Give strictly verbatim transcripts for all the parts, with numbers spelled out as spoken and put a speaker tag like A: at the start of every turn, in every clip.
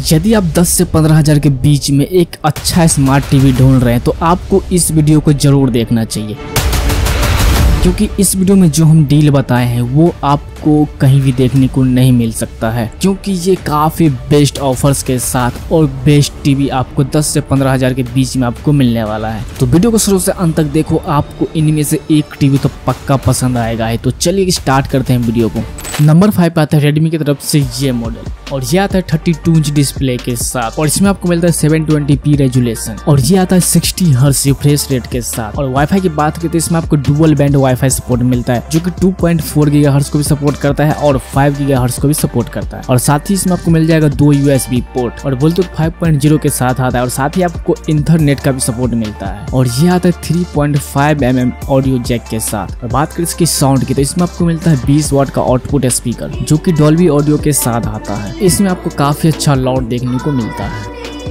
A: यदि आप दस से पंद्रह हजार के बीच में एक अच्छा स्मार्ट टीवी ढूंढ रहे हैं तो आपको इस वीडियो को जरूर देखना चाहिए, क्योंकि इस वीडियो में जो हम डील बताए हैं वो आपको कहीं भी देखने को नहीं मिल सकता है, क्योंकि ये काफ़ी बेस्ट ऑफर्स के साथ और बेस्ट टीवी आपको दस से पंद्रह हजार के बीच में आपको मिलने वाला है। तो वीडियो को शुरू से अंत तक देखो, आपको इनमें से एक टीवी तो पक्का पसंद आएगा है। तो चलिए स्टार्ट करते हैं वीडियो को। नंबर फाइव पे आता है रेडमी की तरफ से ये मॉडल, और ये आता है थर्टी टू इंच डिस्प्ले के साथ, और इसमें आपको मिलता है सेवन ट्वेंटी पी रेजुलेशन, और ये आता है सिक्सटी हर्ट्ज रिफ्रेश रेट के साथ। और वाईफाई की बात करते हैं, इसमें आपको डुअल बैंड वाईफाई सपोर्ट मिलता है, जो कि टू पॉइंट फोर गीगाहर्ट्ज को भी सपोर्ट करता है और फाइव गीगाहर्ट्ज को भी सपोर्ट करता है। और साथ ही इसमें आपको मिल जाएगा दो यूएसबी पोर्ट, और ब्लूटूथ फाइव पॉइंट ज़ीरो के साथ आता है, और साथ ही आपको इंटरनेट का भी सपोर्ट मिलता है। और ये आता है three point five M M audio jack के साथ। और बात करें इसकी साउंड की, तो इसमें आपको मिलता है बीस वाट का आउटपुट स्पीकर, जो कि डॉल्बी ऑडियो के साथ आता है। इसमें आपको काफी अच्छा लाउड देखने को मिलता है।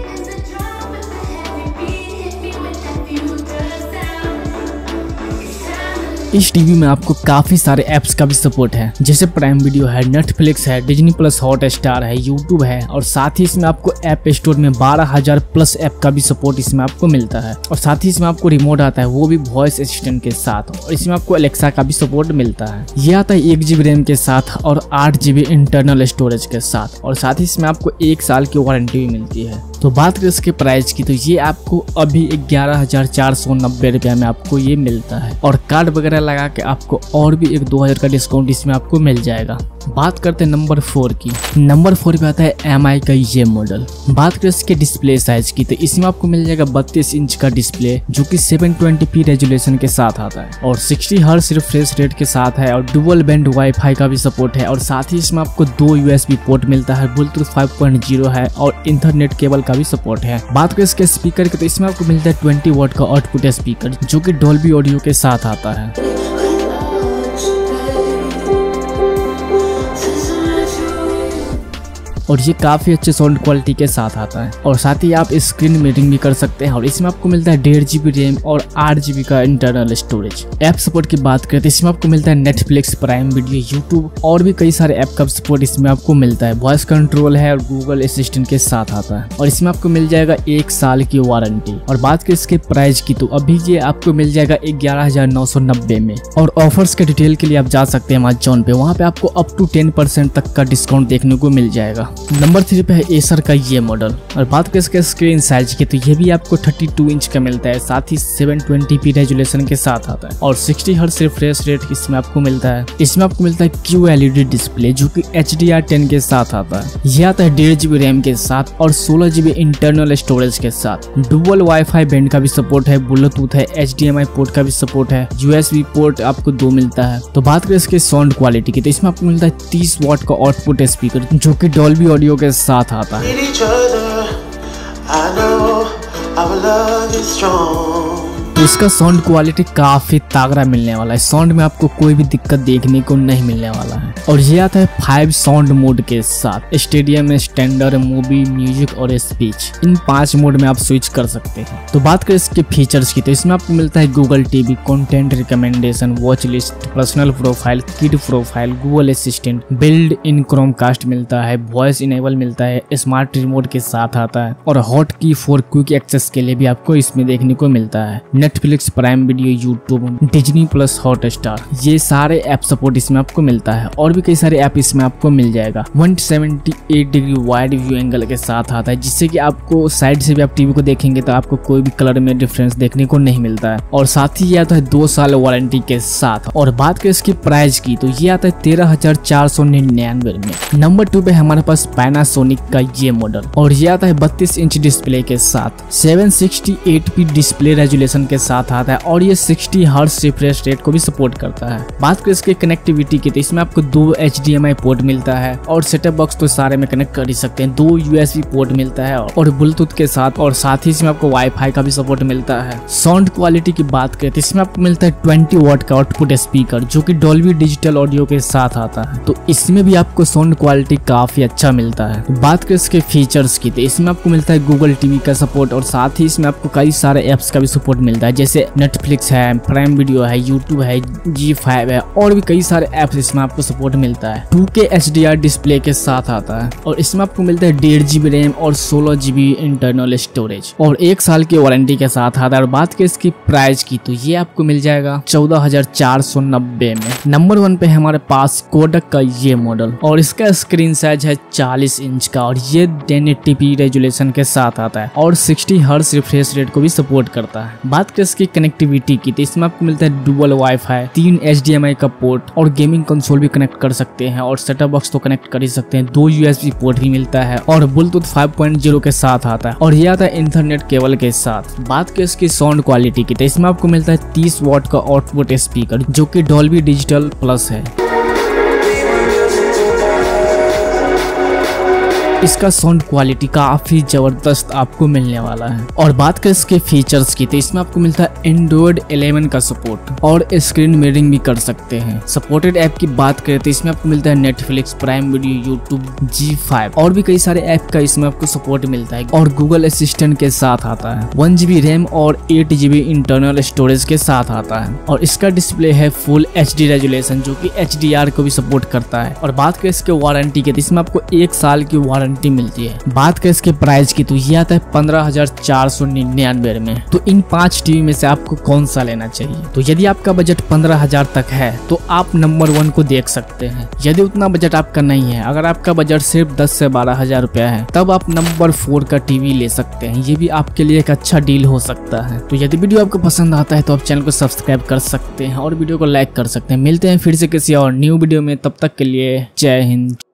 A: इस टीवी में आपको काफी सारे ऐप्स का भी सपोर्ट है, जैसे प्राइम वीडियो है, नेटफ्लिक्स है, डिज्नी प्लस हॉटस्टार है, यूट्यूब है, और साथ ही इसमें आपको ऐप स्टोर में बारह हजार प्लस ऐप का भी सपोर्ट इसमें आपको मिलता है। और साथ ही इसमें आपको रिमोट आता है, वो भी वॉइस असिस्टेंट के साथ, और इसमें आपको एलेक्सा का भी सपोर्ट मिलता है। ये आता है एक जीबी रैम के साथ और आठ जीबी इंटरनल स्टोरेज के साथ, और साथ ही इसमें आपको एक साल की वारंटी भी मिलती है। तो बात करें इसके प्राइस की, तो ये आपको अभी ग्यारह हजार चार सौ नब्बे रुपया में आपको ये मिलता है, और कार्ड वगैरह लगा के आपको और भी एक दो हजार का डिस्काउंट इसमें आपको मिल जाएगा। बात करते हैं नंबर फोर की। नंबर फोर पे आता है एम आई का ये मॉडल। बात करें इसके डिस्प्ले साइज की, तो इसमें आपको मिल जाएगा बत्तीस इंच का डिस्प्ले, जो कि सेवन ट्वेंटी पी रेजुलेशन के साथ आता है, और सिक्सटी हर्ट्ज रिफ्रेश रेट के साथ है, और डुअल बैंड वाईफाई का भी सपोर्ट है। और साथ ही इसमें आपको दो यूएसबी पोर्ट मिलता है, ब्लूटूथ फाइव पॉइंट ज़ीरो है, और इंटरनेट केबल का भी सपोर्ट है। बात करें इसके स्पीकर की, तो इसमें आपको मिलता है ट्वेंटी वाट का आउटपुट स्पीकर, जो कि डॉल्बी ऑडियो के साथ आता है। और ये काफी अच्छे साउंड क्वालिटी के साथ आता है, और साथ ही आप स्क्रीन मीटिंग भी कर सकते हैं। और इसमें आपको मिलता है डेढ़ जीबी रैम और आठ जीबी का इंटरनल स्टोरेज। ऐप सपोर्ट की बात करें तो इसमें आपको मिलता है नेटफ्लिक्स, प्राइम वीडियो, यूट्यूब, और भी कई सारे ऐप का सपोर्ट इसमें आपको मिलता है। वॉइस कंट्रोल है और गूगल असिस्टेंट के साथ आता है, और इसमें आपको मिल जाएगा एक साल की वारंटी। और बात करें इसके प्राइस की, तो अभी ये आपको मिल जाएगा ग्यारह हजार नौ सौ नब्बे में। और ऑफर्स के डिटेल के लिए आप जा सकते हैं अमेज़न पे, वहाँ पे आपको अप टू टेन परसेंट तक का डिस्काउंट देखने को मिल जाएगा। नंबर थ्री पे है एसर का ये मॉडल। और बात करें इसके स्क्रीन साइज की, तो ये भी आपको थर्टी टू इंच का मिलता है, साथ ही सेवन ट्वेंटी पी रेजुलेशन के साथ आता है, और सिक्सटी हर्ट्ज रिफ्रेश रेट इसमें आपको मिलता है। इसमें आपको मिलता है क्यू एलईडी डिस्प्ले, जो कि एच डी आर टेन के साथ आता है। ये आता है डेढ़ जीबी रैम के साथ और सोलह जीबी इंटरनल स्टोरेज के साथ। डुअल वाईफाई बैंड का भी सपोर्ट है, ब्लूटूथ है, H D M I port का भी सपोर्ट है, यूएसबी पोर्ट आपको दो मिलता है। तो बात करें इसके साउंड क्वालिटी की, तो इसमें आपको मिलता है तीस वाट का आउटपुट स्पीकर, जो कि डॉल्बी ऑडियो के साथ आता है। तो इसका साउंड क्वालिटी काफी तगड़ा मिलने वाला है, साउंड में आपको कोई भी दिक्कत देखने को नहीं मिलने वाला है। और ये आता है फाइव साउंड मोड के साथ, स्टेडियम, स्टैंडर्ड, मूवी, म्यूजिक और स्पीच, इन पांच मोड में आप स्विच कर सकते हैं। तो बात करें इसके फीचर्स की, तो इसमें आपको मिलता है Google TV, content recommendation, watch list, personal profile, kid profile, Google Assistant, build in Chromecast मिलता है, वॉइस इनेबल मिलता है, स्मार्ट रिमोट के साथ आता है, और हॉट की फॉर क्विक एक्सेस के लिए भी आपको इसमें देखने को मिलता है। Netflix, Prime Video, YouTube, Disney plus Hotstar, ये सारे ऐप सपोर्ट इसमें आपको मिलता है, और भी कई सारे ऐप इसमें आपको मिल जाएगा। One seventy eight degree wide view angle के साथ आता है, जिससे कि आपको साइड से भी आप टीवी को देखेंगे तो आपको कोई भी कलर में डिफरेंस देखने को नहीं मिलता है। और साथ ही ये आता है दो साल वारंटी के साथ। और बात करें इसकी प्राइस की, तो ये आता है तेरह हजार चार सौ निन्यानवे में। नंबर टू पे हमारे पास पैनासोनिक का ये मॉडल, और ये आता है बत्तीस इंच डिस्प्ले के साथ, seven sixty eight P display resolution के साथ आता है, और ये सिक्सटी हर्ट्ज रिफ्रेश रेट को भी सपोर्ट करता है। बात करें इसके कनेक्टिविटी की, तो इसमें आपको दो H D M I port मिलता है, और सेटअप बॉक्स तो सारे में कनेक्ट कर ही सकते हैं, दो यूएसबी पोर्ट मिलता है और ब्लूटूथ के साथ, और साथ ही इसमें आपको वाईफाई का भी सपोर्ट मिलता है। साउंड क्वालिटी की बात करें तो इसमें आपको मिलता है ट्वेंटी वाट का आउटपुट स्पीकर, जो कि डॉल्बी डिजिटल ऑडियो के साथ आता है, तो इसमें भी आपको साउंड क्वालिटी काफी अच्छा मिलता है। तो बात करें इसके फीचर्स की, तो इसमें आपको मिलता है गूगल टीवी का सपोर्ट, और साथ ही इसमें आपको कई सारे एप्स का भी सपोर्ट मिलता है, है, जैसे नेटफ्लिक्स है, प्राइम वीडियो है, यूट्यूब है, जी फाइव है और भी कई सारे ऐप्स इसमें आपको सपोर्ट मिलता है। टू के एच डी आर डिस्प्ले के साथ आता है और इसमें आपको मिलता है डेढ़ जीबी रैम और सोलह जीबी इंटरनल स्टोरेज और एक साल की वारंटी के साथ आता है। और बात करें इसकी प्राइस की तो ये आपको मिल जाएगा चौदह हजार चार सौ नब्बे में। नंबर वन पे हमारे पास कोडक का ये मॉडल और इसका स्क्रीन साइज है चालीस इंच का और ये टेन एटी पी रेजोल्यूशन के साथ आता है और साठ हर्ट्ज रिफ्रेश रेट को भी सपोर्ट करता है। बात करें इसकी कनेक्टिविटी की तो इसमें आपको मिलता है डुअल वाईफाई, तीन एच डी एम आई का पोर्ट और गेमिंग कंसोल भी कनेक्ट कर सकते हैं और सेटअप बॉक्स तो कनेक्ट कर ही सकते हैं। दो यू एस बी पोर्ट भी मिलता है और ब्लूटूथ फाइव पॉइंट ज़ीरो के साथ आता है और ये आता है इंटरनेट केबल के साथ। बात करें इसकी साउंड क्वालिटी की तो इसमें आपको मिलता है तीस वॉट का आउटपुट स्पीकर जो कि डॉल्बी डिजिटल प्लस है। इसका साउंड क्वालिटी काफी जबरदस्त आपको मिलने वाला है। और बात करें इसके फीचर्स की तो इसमें आपको मिलता है एंड्रॉइड इलेवन का सपोर्ट और स्क्रीन मिररिंग भी कर सकते हैं। सपोर्टेड ऐप की बात करें तो इसमें आपको मिलता है Netflix, Prime Video, YouTube, Zee five और भी कई सारे ऐप का इसमें आपको सपोर्ट मिलता है और गूगल असिस्टेंट के साथ आता है। वन जीबी रैम और एट जीबी इंटरनल स्टोरेज के साथ आता है और इसका डिस्प्ले है फुल एच डी रेजोल्यूशन जो कि एच डी आर को भी सपोर्ट करता है। और बात करें इसके वारंटी की तो इसमें आपको एक साल की वारंटी मिलती है। बात करें इसके प्राइस की तो ये आता है पंद्रह हजार चार सौ निन्यानवे में। तो इन पांच टीवी में से आपको कौन सा लेना चाहिए? तो यदि आपका बजट पंद्रह हजार तक है तो आप नंबर वन को देख सकते हैं। यदि उतना बजट आपका नहीं है, अगर आपका बजट सिर्फ दस से बारह हजार रुपया है तब आप नंबर फोर का टीवी ले सकते हैं। ये भी आपके लिए एक अच्छा डील हो सकता है। तो यदि वीडियो आपको पसंद आता है तो आप चैनल को सब्सक्राइब कर सकते हैं और वीडियो को लाइक कर सकते हैं। मिलते हैं फिर से किसी और न्यू वीडियो में, तब तक के लिए जय हिंद।